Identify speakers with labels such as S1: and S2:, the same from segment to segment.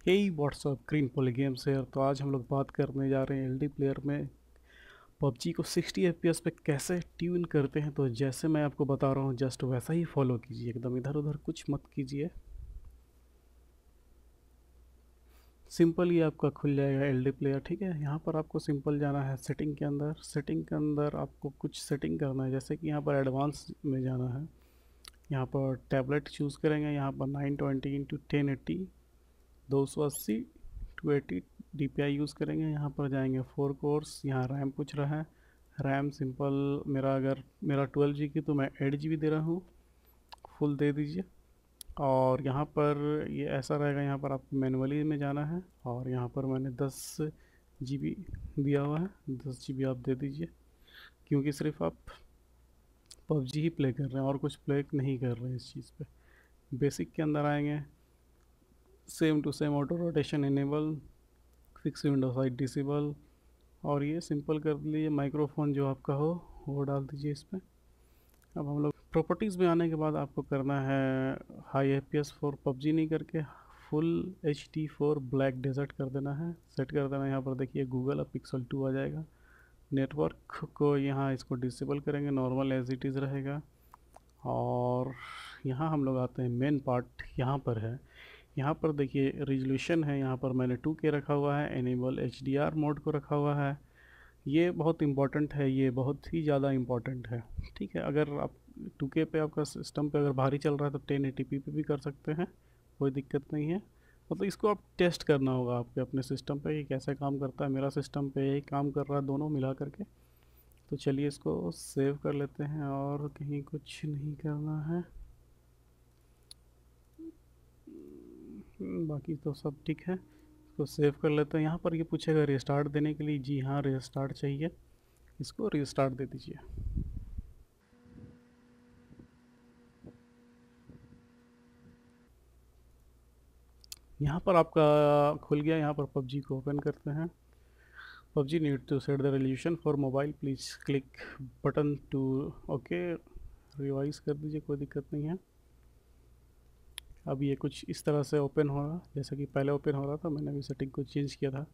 S1: हे WhatsApp ग्रीनपॉलीगेम्स है। तो आज हम लोग बात करने जा रहे हैं एलडी प्लेयर में पबजी को 60 एफपीएस पे कैसे ट्यून करते हैं। तो जैसे मैं आपको बता रहा हूँ जस्ट वैसा ही फॉलो कीजिए, एकदम इधर उधर कुछ मत कीजिए। सिंपल ही आपका खुल जाएगा एलडी प्लेयर। ठीक है, यहाँ पर आपको सिंपल जाना है सेटिंग के अंदर। सेटिंग के अंदर आपको कुछ सेटिंग करना है, जैसे कि यहाँ पर एडवांस में जाना है। यहाँ पर टैबलेट चूज़ करेंगे, यहाँ पर 920 इंटू 1080 280 280 DPI यूज़ करेंगे। यहाँ पर जाएंगे 4 कोर्स। यहाँ रैम पूछ रहा है, रैम सिंपल अगर मेरा 12 GB की तो मैं 8 GB दे रहा हूँ, फुल दे दीजिए। और यहाँ पर ये ऐसा रहेगा, यहाँ पर आपको मैनुअली में जाना है और यहाँ पर मैंने 10 GB दिया हुआ है, 10 GB आप दे दीजिए, क्योंकि सिर्फ आप पबजी ही प्ले कर रहे हैं और कुछ प्ले नहीं कर रहे हैं इस चीज़ पे। बेसिक के अंदर आएंगे, same to same auto rotation enable, fix window side disable, और ये सिंपल कर लीजिए। माइक्रोफोन जो आपका हो वो डाल दीजिए इस पर। अब हम लोग प्रॉपर्टीज़ में आने के बाद आपको करना है हाई FPS फॉर पबजी नहीं करके full HD for Black Desert कर देना है, सेट कर देना है। यहाँ पर देखिए गूगल अब पिक्सल 2 आ जाएगा। नेटवर्क को यहाँ इसको डिसेबल करेंगे, नॉर्मल एज इट इज़ रहेगा। और यहाँ हम लोग आते हैं मेन पार्ट, यहाँ पर है। यहाँ पर देखिए रिजोल्यूशन है, यहाँ पर मैंने 2K रखा हुआ है, एनेबल HDR मोड को रखा हुआ है। ये बहुत इम्पॉर्टेंट है, ये बहुत ही ज़्यादा इम्पॉर्टेंट है। ठीक है, अगर आप 2K पे आपका सिस्टम पे अगर भारी चल रहा है तो 1080p पे भी कर सकते हैं, कोई दिक्कत नहीं है। मतलब इसको आप टेस्ट करना होगा आपके अपने सिस्टम पे, ये कैसे काम करता है। मेरा सिस्टम पे यही काम कर रहा है, दोनों मिला करके। तो चलिए इसको सेव कर लेते हैं और कहीं कुछ नहीं करना है, बाकी तो सब ठीक है। इसको सेव कर लेते हैं। यहाँ पर ये पूछेगा रिस्टार्ट देने के लिए, जी हाँ रिस्टार्ट चाहिए, इसको रिस्टार्ट दे दीजिए। यहाँ पर आपका खुल गया। यहाँ पर पबजी को ओपन करते हैं। PUBG need to set the resolution for mobile, please click button to okay, revise कर दीजिए, कोई दिक्कत नहीं है। अब ये कुछ इस तरह से ओपन होगा जैसा कि पहले ओपन हो रहा था, मैंने भी सेटिंग को चेंज किया था।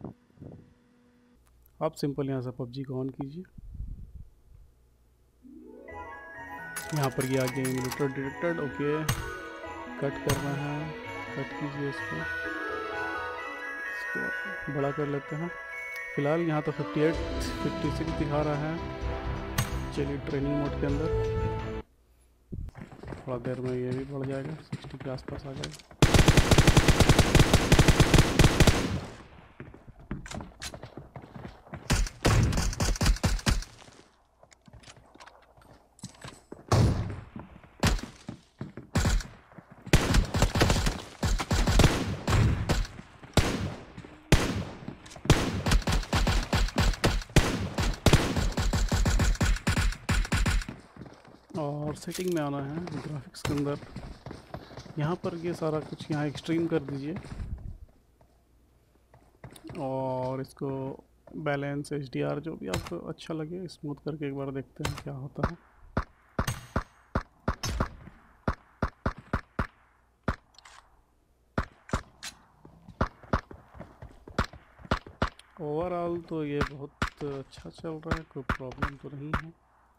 S1: आप सिंपल यहाँ से पबजी को ऑन कीजिए। यहाँ पर ये आ गया एमुलेटर डिटेक्टेड, ओके। कट करना है, कट कीजिए इसको बड़ा कर लेते हैं। फ़िलहाल यहाँ तो 58 56 दिखा रहा है। चलिए ट्रेनिंग मोड के अंदर, थोड़ा देर में ये भी बढ़ जाएगा, 60 के आसपास आ जाएगा। और सेटिंग में आना है ग्राफिक्स के अंदर। यहाँ पर ये सारा कुछ यहाँ एक्सट्रीम कर दीजिए और इसको बैलेंस HDR जो भी आपको अच्छा लगे स्मूथ करके एक बार देखते हैं क्या होता है। ओवरऑल तो ये बहुत अच्छा चल रहा है, कोई प्रॉब्लम तो नहीं है।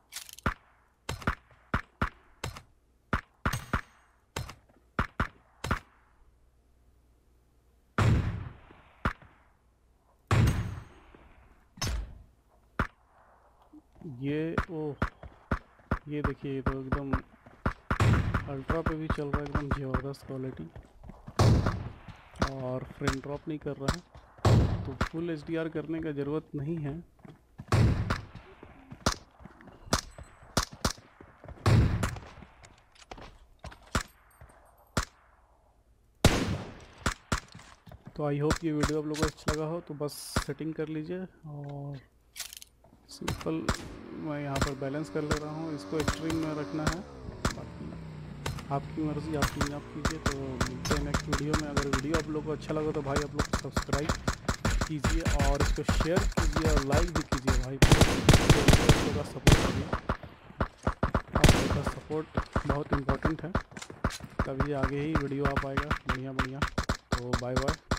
S1: ये देखिए, ये तो एकदम अल्ट्रा पे भी चल रहा है, एकदम ज़बरदस्त क्वालिटी, और फ्रेम ड्रॉप नहीं कर रहा है। तो फुल HDR करने का ज़रूरत नहीं है। तो आई होप ये वीडियो आप लोगों को अच्छा लगा हो। तो बस सेटिंग कर लीजिए और सिंपल मैं यहाँ पर बैलेंस कर ले रहा हूँ, इसको एक्सट्रीम में रखना है। बाकी आपकी मर्ज़ी, आप कीजिए। तो मिलते हैं नेक्स्ट वीडियो में। अगर वीडियो आप लोगों को अच्छा लगा तो भाई आप लोग सब्सक्राइब कीजिए और इसको शेयर कीजिए और लाइक भी कीजिए भाई। आप लोगों का सपोर्ट करिए, आप लोगों का सपोर्ट बहुत इम्पोर्टेंट है, तभी आगे ही वीडियो आ पाएगा बढ़िया बढ़िया। तो बाय बाय।